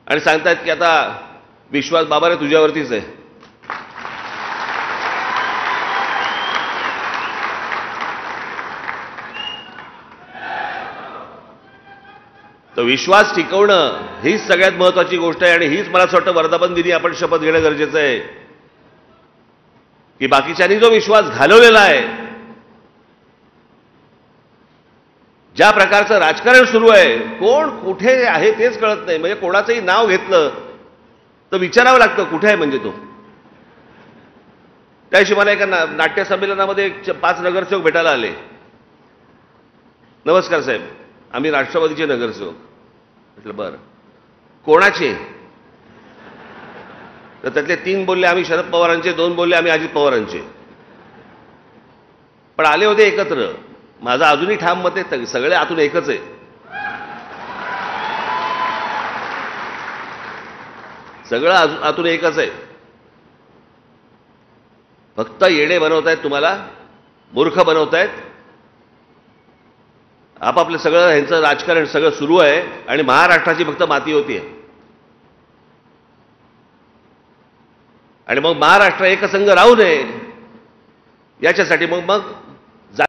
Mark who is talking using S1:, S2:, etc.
S1: आणि सांगतात की आता विश्वास बाबा रे तुझ्यावरतीच आहे. तर विश्वास टिकवणं हीच सगळ्यात महत्त्वाची गोष्ट आहे. आणि हीच मला असं वाटतं वर्धापन दिनी आपण शपथ घेणं गरजेचं आहे की बाकीच्यांनी जो विश्वास घालवलेला आहे, ज्या प्रकारचं राजकारण सुरू आहे, कोण कुठे आहे तेच कळत नाही. म्हणजे कोणाचंही नाव घेतलं तर विचारावं लागतं कुठे आहे म्हणजे तो. त्याशी मला एका नाट्य संमेलनामध्ये 5 नगरसेवक भेटायला आले. नमस्कार साहेब, आम्ही राष्ट्रवादीचे नगरसेवक. म्हटलं बरं, कोणाचे? तर त्यातले 3 बोलले आम्ही शरद पवारांचे, 2 बोलले आम्ही अजित पवारांचे. पण आले होते एकत्र. माझं अजूनही ठाम मत आहे सगळे आतून एकच आहे. सगळं आतून एकच आहे. फक्त येडे बनवतायत, तुम्हाला मूर्ख बनवतायत. आपापलं सगळं ह्यांचं राजकारण सगळं सुरू आहे आणि महाराष्ट्राची फक्त माती होती आहे. आणि मग महाराष्ट्र एकसंघ राहू नये याच्यासाठी मग